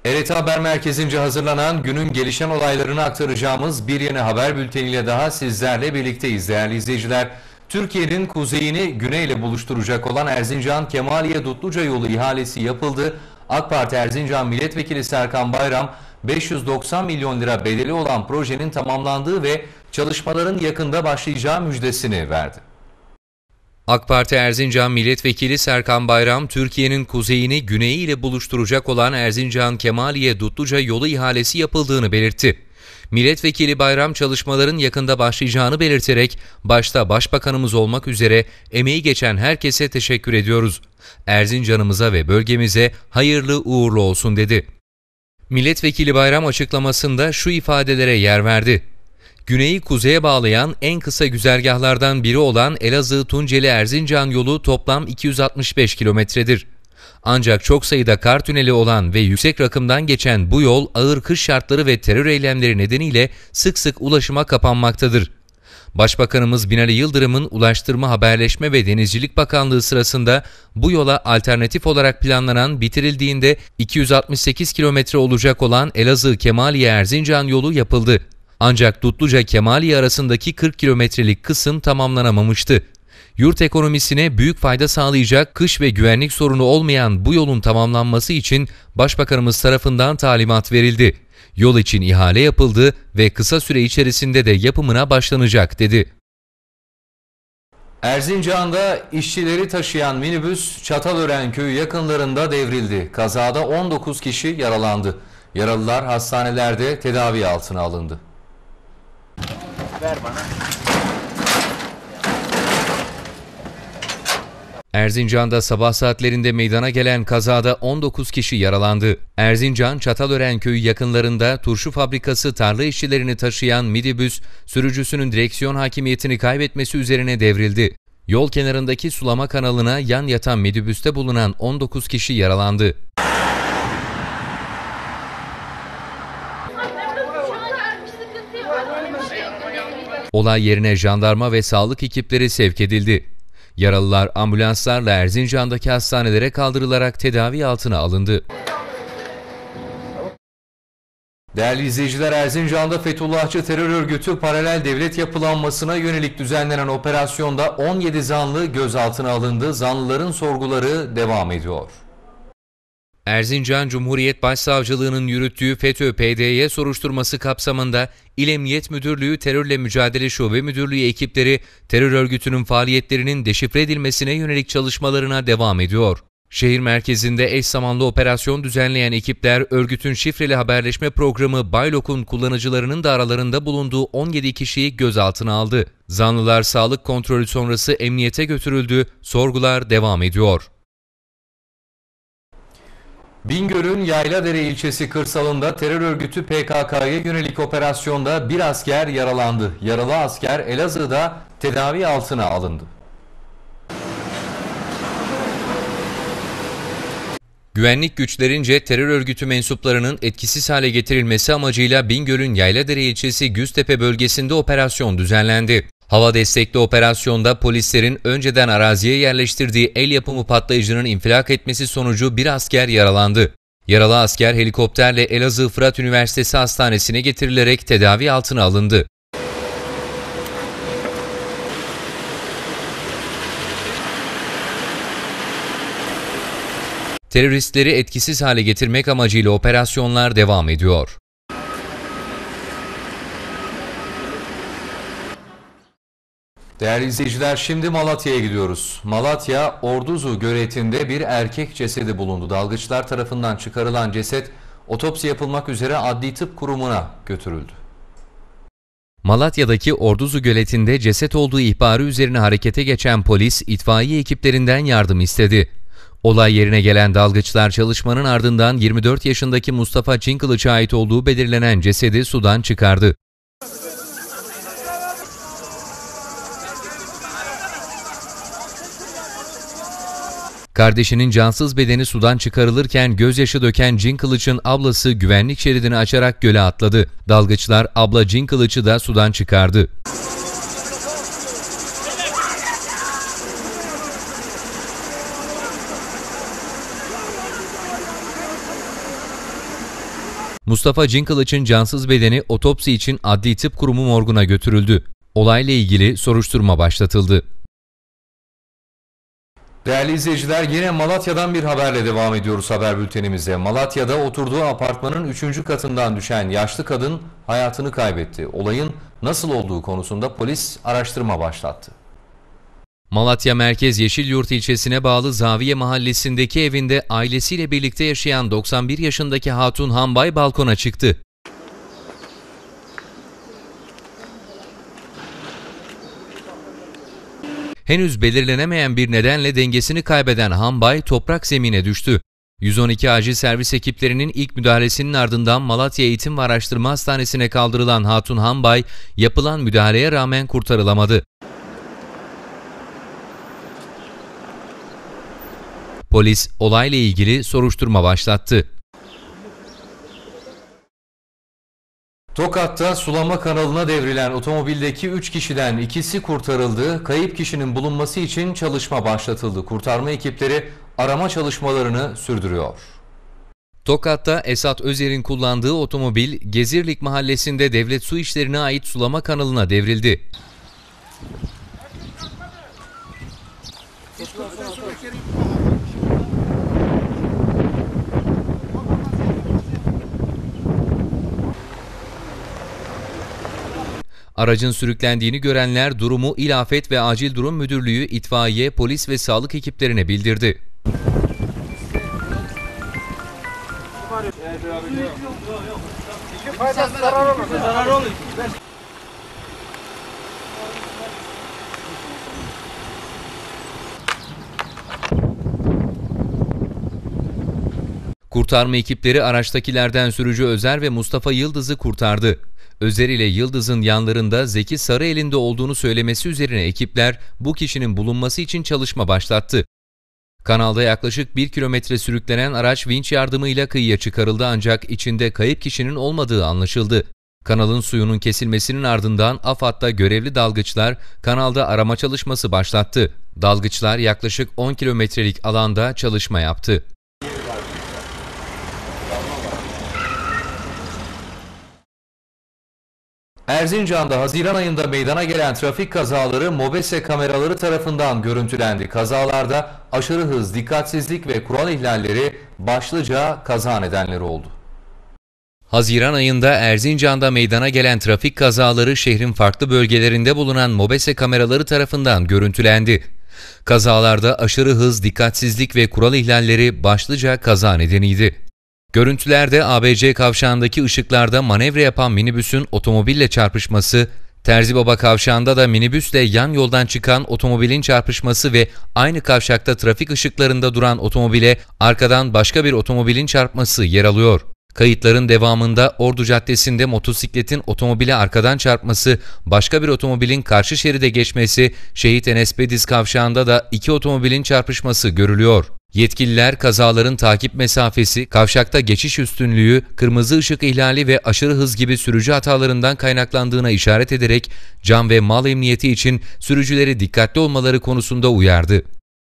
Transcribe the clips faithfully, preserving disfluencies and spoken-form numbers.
R T Haber Merkezi'nce hazırlanan günün gelişen olaylarını aktaracağımız bir yeni haber bülteniyle daha sizlerle birlikteyiz değerli izleyiciler. Türkiye'nin kuzeyini güneyle buluşturacak olan Erzincan-Kemaliye-Dutluca yolu ihalesi yapıldı. AK Parti Erzincan Milletvekili Serkan Bayram, beş yüz doksan milyon lira bedeli olan projenin tamamlandığı ve çalışmaların yakında başlayacağı müjdesini verdi. AK Parti Erzincan Milletvekili Serkan Bayram, Türkiye'nin kuzeyini güneyi ile buluşturacak olan Erzincan-Kemaliye-Dutluca yolu ihalesi yapıldığını belirtti. Milletvekili Bayram, çalışmaların yakında başlayacağını belirterek, başta Başbakanımız olmak üzere emeği geçen herkese teşekkür ediyoruz. Erzincan'ımıza ve bölgemize hayırlı uğurlu olsun dedi. Milletvekili Bayram açıklamasında şu ifadelere yer verdi. Güneyi kuzeye bağlayan en kısa güzergahlardan biri olan Elazığ-Tunceli-Erzincan yolu toplam iki yüz altmış beş kilometredir. Ancak çok sayıda kar tüneli olan ve yüksek rakımdan geçen bu yol ağır kış şartları ve terör eylemleri nedeniyle sık sık ulaşıma kapanmaktadır. Başbakanımız Binali Yıldırım'ın Ulaştırma, Haberleşme ve Denizcilik Bakanlığı sırasında bu yola alternatif olarak planlanan, bitirildiğinde iki yüz altmış sekiz kilometre olacak olan Elazığ-Kemaliye-Erzincan yolu yapıldı. Ancak Dutluca-Kemaliye arasındaki kırk kilometrelik kısım tamamlanamamıştı. Yurt ekonomisine büyük fayda sağlayacak, kış ve güvenlik sorunu olmayan bu yolun tamamlanması için Başbakanımız tarafından talimat verildi. Yol için ihale yapıldı ve kısa süre içerisinde de yapımına başlanacak dedi. Erzincan'da işçileri taşıyan minibüs Çatalören köyü yakınlarında devrildi. Kazada on dokuz kişi yaralandı. Yaralılar hastanelerde tedavi altına alındı. Ver bana. Erzincan'da sabah saatlerinde meydana gelen kazada on dokuz kişi yaralandı. Erzincan, Çatalören köyü yakınlarında turşu fabrikası tarla işçilerini taşıyan minibüs, sürücüsünün direksiyon hakimiyetini kaybetmesi üzerine devrildi. Yol kenarındaki sulama kanalına yan yatan minibüste bulunan on dokuz kişi yaralandı. Olay yerine jandarma ve sağlık ekipleri sevk edildi. Yaralılar ambulanslarla Erzincan'daki hastanelere kaldırılarak tedavi altına alındı. Değerli izleyiciler, Erzincan'da Fethullahçı terör örgütü paralel devlet yapılanmasına yönelik düzenlenen operasyonda on yedi zanlı gözaltına alındı. Zanlıların sorguları devam ediyor. Erzincan Cumhuriyet Başsavcılığı'nın yürüttüğü FETÖ-P D Y soruşturması kapsamında İl Emniyet Müdürlüğü Terörle Mücadele Şube Müdürlüğü ekipleri terör örgütünün faaliyetlerinin deşifre edilmesine yönelik çalışmalarına devam ediyor. Şehir merkezinde eş zamanlı operasyon düzenleyen ekipler örgütün şifreli haberleşme programı Baylok'un kullanıcılarının da aralarında bulunduğu on yedi kişiyi gözaltına aldı. Zanlılar sağlık kontrolü sonrası emniyete götürüldü, sorgular devam ediyor. Bingöl'ün Yayladere ilçesi kırsalında terör örgütü P K K'ya yönelik operasyonda bir asker yaralandı. Yaralı asker Elazığ'da tedavi altına alındı. Güvenlik güçlerince terör örgütü mensuplarının etkisiz hale getirilmesi amacıyla Bingöl'ün Yayladere ilçesi Güztepe bölgesinde operasyon düzenlendi. Hava destekli operasyonda polislerin önceden araziye yerleştirdiği el yapımı patlayıcının infilak etmesi sonucu bir asker yaralandı. Yaralı asker helikopterle Elazığ Fırat Üniversitesi Hastanesi'ne getirilerek tedavi altına alındı. Teröristleri etkisiz hale getirmek amacıyla operasyonlar devam ediyor. Değerli izleyiciler, şimdi Malatya'ya gidiyoruz. Malatya, Orduzu göletinde bir erkek cesedi bulundu. Dalgıçlar tarafından çıkarılan ceset otopsi yapılmak üzere Adli Tıp Kurumu'na götürüldü. Malatya'daki Orduzu göletinde ceset olduğu ihbarı üzerine harekete geçen polis, itfaiye ekiplerinden yardım istedi. Olay yerine gelen dalgıçlar çalışmanın ardından yirmi dört yaşındaki Mustafa Çinkılıç'a ait olduğu belirlenen cesedi sudan çıkardı. Kardeşinin cansız bedeni sudan çıkarılırken gözyaşı döken Cinkılıç'ın ablası güvenlik şeridini açarak göle atladı. Dalgıçlar abla Cinkılıç'ı da sudan çıkardı. Mustafa Cinkılıç'ın cansız bedeni otopsi için Adli Tıp Kurumu morguna götürüldü. Olayla ilgili soruşturma başlatıldı. Değerli izleyiciler, yine Malatya'dan bir haberle devam ediyoruz haber bültenimize. Malatya'da oturduğu apartmanın üçüncü katından düşen yaşlı kadın hayatını kaybetti. Olayın nasıl olduğu konusunda polis araştırma başlattı. Malatya Merkez Yeşilyurt ilçesine bağlı Zaviye mahallesindeki evinde ailesiyle birlikte yaşayan doksan bir yaşındaki Hatun Hanbay balkona çıktı. Henüz belirlenemeyen bir nedenle dengesini kaybeden Hanbay toprak zemine düştü. yüz on iki acil servis ekiplerinin ilk müdahalesinin ardından Malatya Eğitim ve Araştırma Hastanesi'ne kaldırılan Hatun Hanbay yapılan müdahaleye rağmen kurtarılamadı. Polis olayla ilgili soruşturma başlattı. Tokat'ta sulama kanalına devrilen otomobildeki üç kişiden ikisi kurtarıldı. Kayıp kişinin bulunması için çalışma başlatıldı. Kurtarma ekipleri arama çalışmalarını sürdürüyor. Tokat'ta Esat Özer'in kullandığı otomobil Gezirlik mahallesinde devlet su işlerine ait sulama kanalına devrildi. Aracın sürüklendiğini görenler durumu İl Afet ve Acil Durum Müdürlüğü, itfaiye, polis ve sağlık ekiplerine bildirdi. Kurtarma ekipleri araçtakilerden sürücü Özer ve Mustafa Yıldız'ı kurtardı. Özer ile Yıldız'ın yanlarında Zeki Sarıel'in de olduğunu söylemesi üzerine ekipler bu kişinin bulunması için çalışma başlattı. Kanalda yaklaşık bir kilometre sürüklenen araç vinç yardımıyla kıyıya çıkarıldı ancak içinde kayıp kişinin olmadığı anlaşıldı. Kanalın suyunun kesilmesinin ardından AFAD'da görevli dalgıçlar kanalda arama çalışması başlattı. Dalgıçlar yaklaşık on kilometrelik alanda çalışma yaptı. Erzincan'da Haziran ayında meydana gelen trafik kazaları MOBESE kameraları tarafından görüntülendi. Kazalarda aşırı hız, dikkatsizlik ve kural ihlalleri başlıca kaza nedenleri oldu. Haziran ayında Erzincan'da meydana gelen trafik kazaları şehrin farklı bölgelerinde bulunan MOBESE kameraları tarafından görüntülendi. Kazalarda aşırı hız, dikkatsizlik ve kural ihlalleri başlıca kaza nedeniydi. Görüntülerde A B C kavşağındaki ışıklarda manevra yapan minibüsün otomobille çarpışması, Terzibaba kavşağında da minibüsle yan yoldan çıkan otomobilin çarpışması ve aynı kavşakta trafik ışıklarında duran otomobile arkadan başka bir otomobilin çarpması yer alıyor. Kayıtların devamında Ordu Caddesi'nde motosikletin otomobile arkadan çarpması, başka bir otomobilin karşı şeride geçmesi, Şehit Enes Bediz kavşağında da iki otomobilin çarpışması görülüyor. Yetkililer kazaların takip mesafesi, kavşakta geçiş üstünlüğü, kırmızı ışık ihlali ve aşırı hız gibi sürücü hatalarından kaynaklandığına işaret ederek can ve mal emniyeti için sürücüleri dikkatli olmaları konusunda uyardı.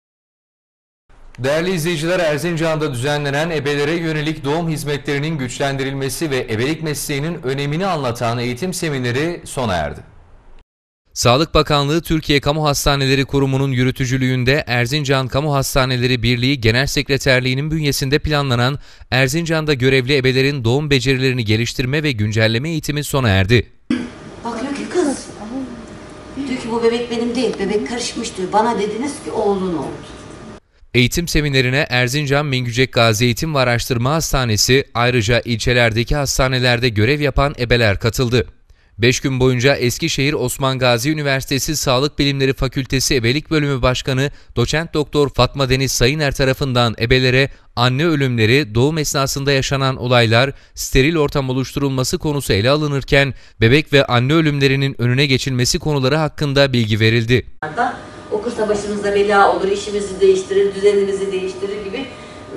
Değerli izleyiciler, Erzincan'da düzenlenen ebelere yönelik doğum hizmetlerinin güçlendirilmesi ve ebelik mesleğinin önemini anlatan eğitim semineri sona erdi. Sağlık Bakanlığı Türkiye Kamu Hastaneleri Kurumu'nun yürütücülüğünde Erzincan Kamu Hastaneleri Birliği Genel Sekreterliği'nin bünyesinde planlanan Erzincan'da görevli ebelerin doğum becerilerini geliştirme ve güncelleme eğitimi sona erdi. Bakıyor ki kız, diyor ki bu bebek benim değil, bebek karışmış diyor. Bana dediniz ki oğlun oldu. Eğitim seminerine Erzincan Mengücek Gazi Eğitim ve Araştırma Hastanesi, ayrıca ilçelerdeki hastanelerde görev yapan ebeler katıldı. beş gün boyunca Eskişehir Osman Gazi Üniversitesi Sağlık Bilimleri Fakültesi Ebelik Bölümü Başkanı Doçent Doktor Fatma Deniz Sayıner tarafından ebelere anne ölümleri, doğum esnasında yaşanan olaylar, steril ortam oluşturulması konusu ele alınırken bebek ve anne ölümlerinin önüne geçilmesi konuları hakkında bilgi verildi. Okursa başımıza bela olur, işimizi değiştirir, düzenimizi değiştirir gibi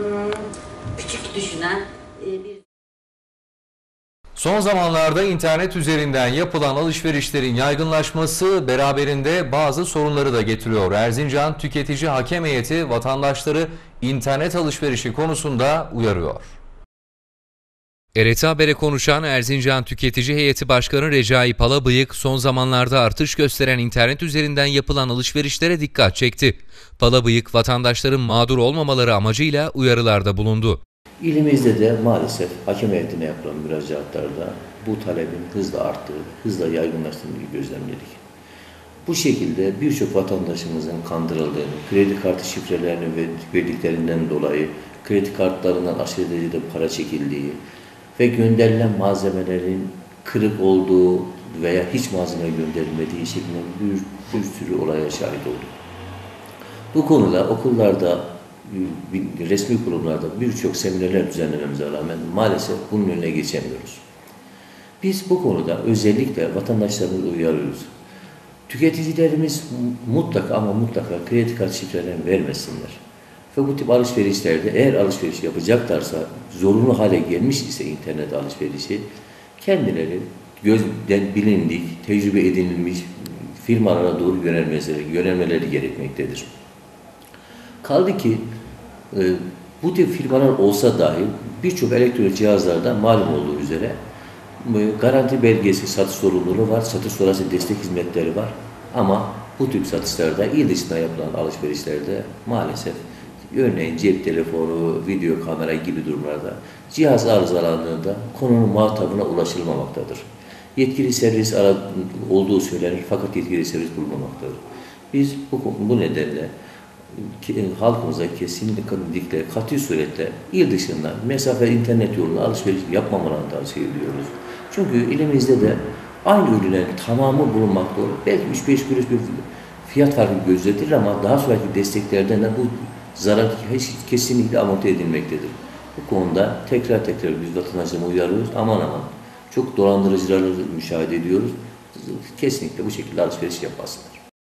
küçük düşünen bir... Son zamanlarda internet üzerinden yapılan alışverişlerin yaygınlaşması beraberinde bazı sorunları da getiriyor. Erzincan Tüketici Hakem Heyeti vatandaşları internet alışverişi konusunda uyarıyor. R T Haber'e konuşan Erzincan Tüketici Heyeti Başkanı Recai Palabıyık, son zamanlarda artış gösteren internet üzerinden yapılan alışverişlere dikkat çekti. Palabıyık, vatandaşların mağdur olmamaları amacıyla uyarılarda bulundu. İlimizde de maalesef hakem heyetine yapılan müracaatlarda bu talebin hızla arttığı, hızla yaygınlaştığını gözlemledik. Bu şekilde birçok vatandaşımızın kandırıldığını, kredi kartı şifrelerini verdiklerinden dolayı kredi kartlarından aşırı derecede para çekildiği ve gönderilen malzemelerin kırık olduğu veya hiç malzeme gönderilmediği şeklinde bir, bir sürü olaya şahit olduk. Bu konuda okullarda, resmi kurumlarda birçok seminerler düzenlememize rağmen maalesef bunun önüne geçemiyoruz. Biz bu konuda özellikle vatandaşlarımızı uyarıyoruz. Tüketicilerimiz mutlaka ama mutlaka kredi kartı şifrelerini vermesinler. Ve bu tip alışverişlerde eğer alışveriş yapacaklarsa, zorunlu hale gelmiş ise internet alışverişi, kendileri gözden bilindik, tecrübe edinilmiş firmalara doğru yönelmeleri, yönelmeleri gerekmektedir. Kaldı ki e, bu tip firmalar olsa dahi birçok elektronik cihazlarda malum olduğu üzere e, garanti belgesi, satış sorumluluğu var, satış sonrası destek hizmetleri var. Ama bu tip satışlarda, il dışında yapılan alışverişlerde maalesef örneğin cep telefonu, video kamera gibi durumlarda cihaz arızalandığında konunun muhatabına ulaşılmamaktadır. Yetkili servis olduğu söylenir fakat yetkili servis bulunmamaktadır. Biz bu, bu nedenle halkımıza kesinlikle katı suretle il dışından mesafe internet yoluna alışveriş yapmamalarını tavsiye ediyoruz. Çünkü ilimizde de aynı ürünlerin tamamı bulunmakta olur. Belki üç beş kuruş bir fiyat farkı gözletilir ama daha sonraki desteklerden de bu zarar kesinlikle amorti edilmektedir. Bu konuda tekrar tekrar biz vatandaşlarımı uyarıyoruz. Aman aman çok dolandırıcıları müşahede ediyoruz. Kesinlikle bu şekilde alışveriş yapmasınlar.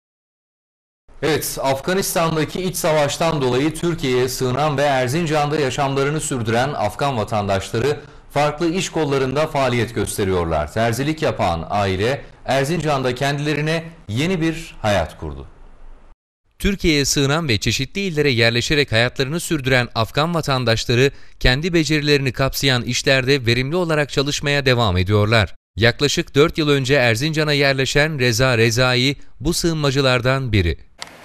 Evet, Afganistan'daki iç savaştan dolayı Türkiye'ye sığınan ve Erzincan'da yaşamlarını sürdüren Afgan vatandaşları farklı iş kollarında faaliyet gösteriyorlar. Terzilik yapan aile Erzincan'da kendilerine yeni bir hayat kurdu. Türkiye'ye sığınan ve çeşitli illere yerleşerek hayatlarını sürdüren Afgan vatandaşları kendi becerilerini kapsayan işlerde verimli olarak çalışmaya devam ediyorlar. Yaklaşık dört yıl önce Erzincan'a yerleşen Reza Rezai bu sığınmacılardan biri.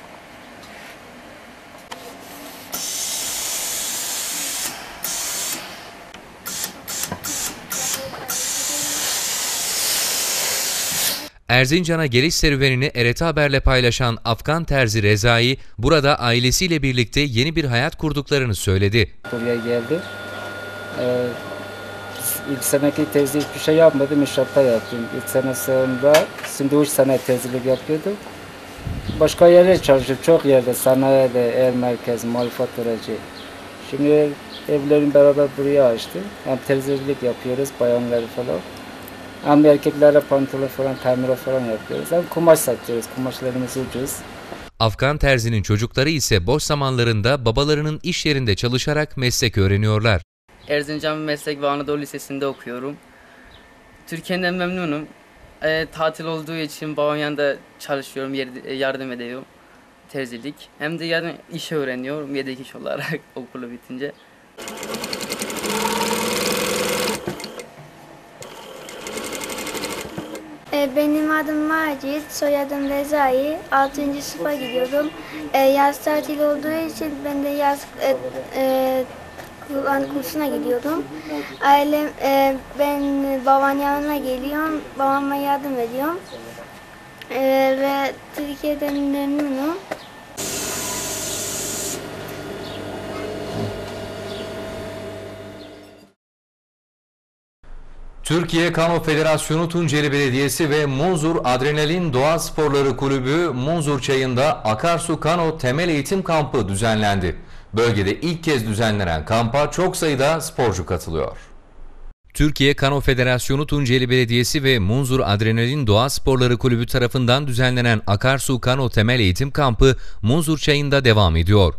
Erzincan'a geliş serüvenini R T Haber'le paylaşan Afgan terzi Rezai, burada ailesiyle birlikte yeni bir hayat kurduklarını söyledi. Buraya geldi. Ee, ilk seneki terzi hiçbir şey yapmadım, inşaatta yaptım. İlk sene sonunda, şimdi üç sene terzilik yapıyordum. Başka yere çalıştım, çok yerde, sanayide, el merkez, mal faturacı. Şimdi evlerin beraber buraya açtı. Hem terzilik yapıyoruz, bayanları falan. Hem erkeklere pantolon falan, kamera falan yapıyoruz. Hem kumaş satıyoruz, kumaşlarımız ucuz. Afgan terzinin çocukları ise boş zamanlarında babalarının iş yerinde çalışarak meslek öğreniyorlar. Erzincan Meslek ve Anadolu Lisesi'nde okuyorum. Türkiye'den memnunum. E, tatil olduğu için babam yanında çalışıyorum, yardım ediyorum. Terzilik. Hem de yardım iş öğreniyorum yedek iş olarak okulu bitince. Benim adım Macit, soyadım Rezai. altıncı sınıfa gidiyorum. E, yaz tatil olduğu için ben de yaz e, e, Kur'an kursuna gidiyorum. Ailem, e, ben babamın yanına geliyorum, babama yardım ediyorum. E, ve Türkiye'den memnunum. Türkiye Kano Federasyonu Tunceli Belediyesi ve Munzur Adrenalin Doğa Sporları Kulübü Munzur Çayı'nda Akarsu Kano Temel Eğitim Kampı düzenlendi. Bölgede ilk kez düzenlenen kampa çok sayıda sporcu katılıyor. Türkiye Kano Federasyonu Tunceli Belediyesi ve Munzur Adrenalin Doğa Sporları Kulübü tarafından düzenlenen Akarsu Kano Temel Eğitim Kampı Munzur Çayı'nda devam ediyor.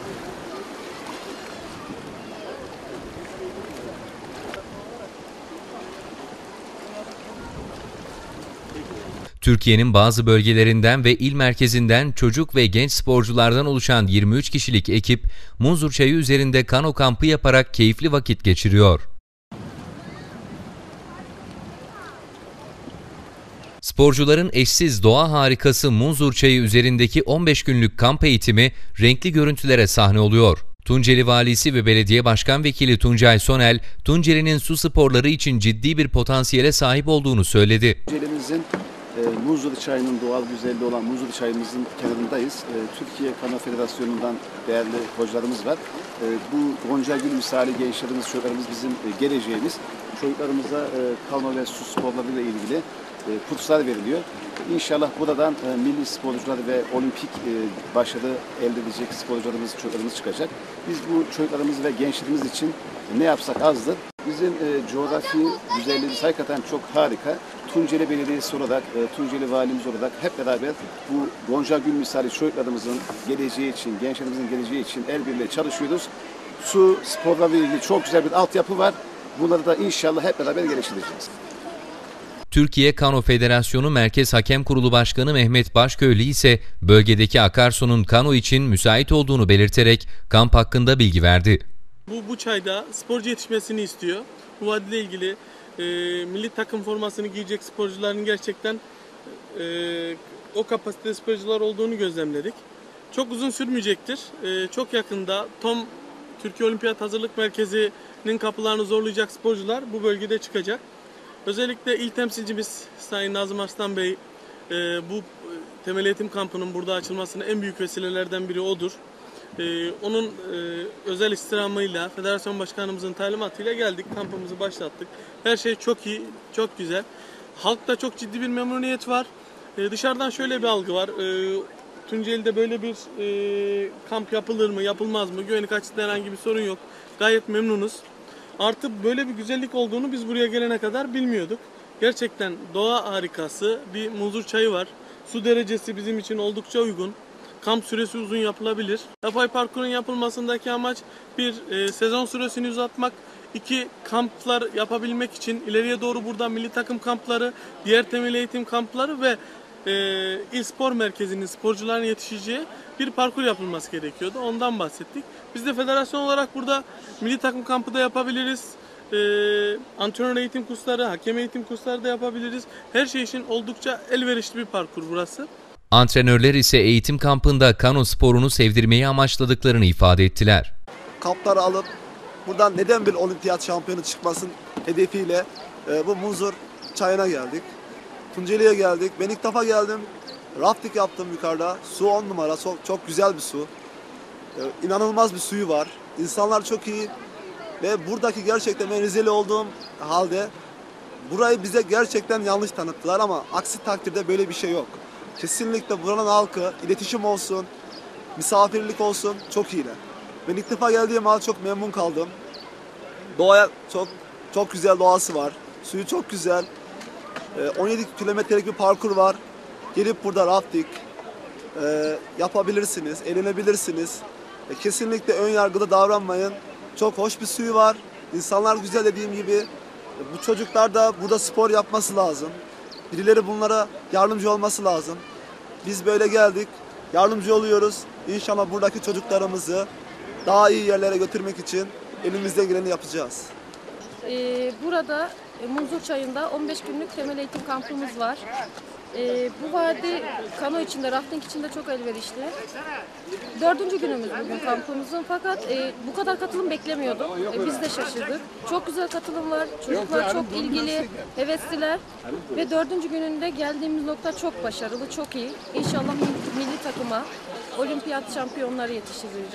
Türkiye'nin bazı bölgelerinden ve il merkezinden çocuk ve genç sporculardan oluşan yirmi üç kişilik ekip Munzur Çayı üzerinde kano kampı yaparak keyifli vakit geçiriyor. Sporcuların eşsiz doğa harikası Munzur Çayı üzerindeki on beş günlük kamp eğitimi renkli görüntülere sahne oluyor. Tunceli Valisi ve Belediye Başkan Vekili Tuncay Sonel, Tunceli'nin su sporları için ciddi bir potansiyele sahip olduğunu söyledi. Tunceli'mizin e, Munzur Çayı'nın doğal güzelliği olan Munzur Çayı'mızın kenarındayız. E, Türkiye Kano Federasyonu'ndan değerli hocalarımız var. E, bu Gonca Gül misali gençlerimiz, çocuklarımız bizim e, geleceğimiz. Çocuklarımıza e, kano ve su sporlarıyla ilgili e, kurslar veriliyor. İnşallah buradan e, milli sporcular ve olimpik e, başarı elde edecek sporcularımız, çocuklarımız çıkacak. Biz bu çocuklarımız ve gençlerimiz için ne yapsak azdır. Bizim e, coğrafi güzelliğimiz hakikaten çok harika. Tunceli Belediyesi olarak, e, Tunceli Valimiz olarak hep beraber bu Gonca Gül misali çocuklarımızın geleceği için, gençlerimizin geleceği için el birliğiyle çalışıyoruz. Su sporlarıyla ilgili çok güzel bir altyapı var. Bunları da inşallah hep beraber geliştireceğiz. Türkiye Kano Federasyonu Merkez Hakem Kurulu Başkanı Mehmet Başköylü ise bölgedeki akarsunun kano için müsait olduğunu belirterek kamp hakkında bilgi verdi. Bu, bu çayda sporcu yetişmesini istiyor. Bu vadiyle ilgili e, milli takım formasını giyecek sporcuların gerçekten e, o kapasitede sporcular olduğunu gözlemledik. Çok uzun sürmeyecektir. E, çok yakında Tom Türkiye Olimpiyat Hazırlık Merkezi'nin kapılarını zorlayacak sporcular bu bölgede çıkacak. Özellikle il temsilcimiz Sayın Nazım Arslan Bey e, bu temel eğitim kampının burada açılmasının en büyük vesilelerden biri odur. E, onun e, özel istirhamıyla, federasyon başkanımızın talimatıyla geldik, kampımızı başlattık. Her şey çok iyi, çok güzel. Halkta çok ciddi bir memnuniyet var. E, dışarıdan şöyle bir algı var. E, Tunceli'de böyle bir e, kamp yapılır mı, yapılmaz mı? Güvenlik açısından herhangi bir sorun yok. Gayet memnunuz. Artı böyle bir güzellik olduğunu biz buraya gelene kadar bilmiyorduk. Gerçekten doğa harikası bir Munzur Çayı var. Su derecesi bizim için oldukça uygun. Kamp süresi uzun yapılabilir. Yapay parkurun yapılmasındaki amaç bir e, sezon süresini uzatmak. İki kamplar yapabilmek için ileriye doğru burada milli takım kampları, diğer temel eğitim kampları ve e, İl Spor Merkezi'nin sporcuların yetişeceği bir parkur yapılması gerekiyordu. Ondan bahsettik. Biz de federasyon olarak burada milli takım kampı da yapabiliriz. E, antrenör eğitim kursları, hakem eğitim kursları da yapabiliriz. Her şey için oldukça elverişli bir parkur burası. Antrenörler ise eğitim kampında kano sporunu sevdirmeyi amaçladıklarını ifade ettiler. Kampları alıp buradan neden bir olimpiyat şampiyonu çıkmasın hedefiyle e, bu Munzur Çayı'na geldik. Tunceli'ye geldik. Ben ilk defa geldim. Rafting yaptım yukarıda. Su on numara. Çok, çok güzel bir su. E, inanılmaz bir suyu var. İnsanlar çok iyi. Ve buradaki gerçekten ben Rizeli olduğum halde burayı bize gerçekten yanlış tanıttılar ama aksi takdirde böyle bir şey yok. Kesinlikle buranın halkı, iletişim olsun, misafirlik olsun çok iyiler. Ben ilk defa geldiğim halde çok memnun kaldım. Doğaya çok çok güzel doğası var. Suyu çok güzel. on yedi kilometrelik bir parkur var. Gelip burada rafting e, yapabilirsiniz, eğlenebilirsiniz. E, kesinlikle ön yargılı davranmayın. Çok hoş bir suyu var. İnsanlar güzel dediğim gibi. E, bu çocuklar da burada spor yapması lazım. Birileri bunlara yardımcı olması lazım. Biz böyle geldik, yardımcı oluyoruz. İnşallah buradaki çocuklarımızı daha iyi yerlere götürmek için elimizden geleni yapacağız. Ee, burada Munzur Çayı'nda on beş günlük temel eğitim kampımız var. Ee, bu vadi kano içinde, rafting içinde çok elverişli. Dördüncü günümüz bugün kampımızın fakat e, bu kadar katılım beklemiyordum. E, biz de şaşırdık. Çok güzel katılım var, çocuklar çok ilgili, hevesliler ve dördüncü gününde geldiğimiz nokta çok başarılı, çok iyi. İnşallah milli, milli takıma olimpiyat şampiyonları yetiştireceğiz.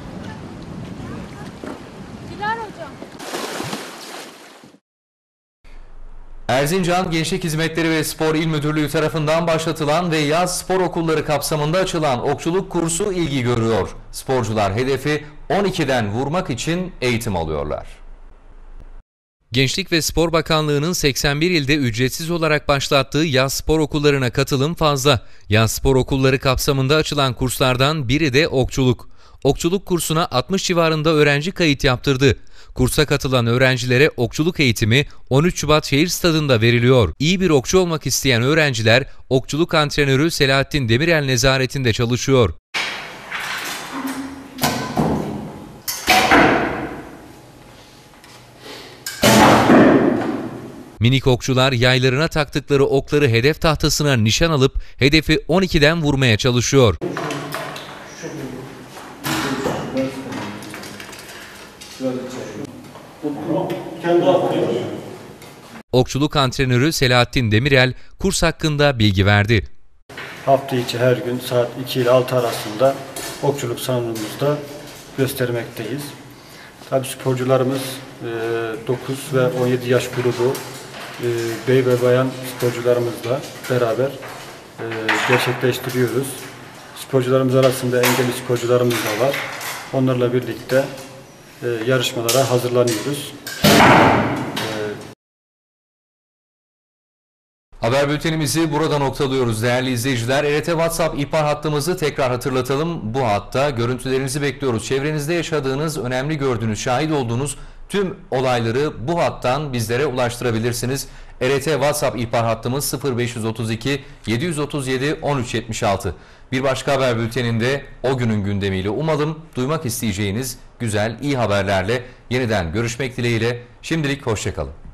Dilara Hocam. Erzincan Gençlik Hizmetleri ve Spor İl Müdürlüğü tarafından başlatılan ve yaz spor okulları kapsamında açılan okçuluk kursu ilgi görüyor. Sporcular hedefi on ikiden vurmak için eğitim alıyorlar. Gençlik ve Spor Bakanlığı'nın seksen bir ilde ücretsiz olarak başlattığı yaz spor okullarına katılım fazla. Yaz spor okulları kapsamında açılan kurslardan biri de okçuluk. Okçuluk kursuna altmış civarında öğrenci kayıt yaptırdı. Kursa katılan öğrencilere okçuluk eğitimi on üç Şubat Şehir Stadı'nda veriliyor. İyi bir okçu olmak isteyen öğrenciler okçuluk antrenörü Selahattin Demirel nezaretinde çalışıyor. Minik okçular yaylarına taktıkları okları hedef tahtasına nişan alıp hedefi on ikiden vurmaya çalışıyor. Okçuluk antrenörü Selahattin Demirel kurs hakkında bilgi verdi. Hafta içi her gün saat iki ile altı arasında okçuluk salonumuzda göstermekteyiz. Tabii sporcularımız dokuz ve on yedi yaş grubu bey ve bayan sporcularımızla beraber gerçekleştiriyoruz. Sporcularımız arasında engelli sporcularımız da var. Onlarla birlikte yarışmalara hazırlanıyoruz. Haber bültenimizi burada noktalıyoruz değerli izleyiciler. R T WhatsApp ihbar hattımızı tekrar hatırlatalım. Bu hatta görüntülerinizi bekliyoruz. Çevrenizde yaşadığınız, önemli gördüğünüz, şahit olduğunuz tüm olayları bu hattan bizlere ulaştırabilirsiniz. R T WhatsApp ihbar hattımız sıfır beş otuz iki yedi otuz yedi on üç yetmiş altı. Bir başka haber bülteninde o günün gündemiyle umalım duymak isteyeceğiniz güzel, iyi haberlerle yeniden görüşmek dileğiyle. Şimdilik hoşça kalın.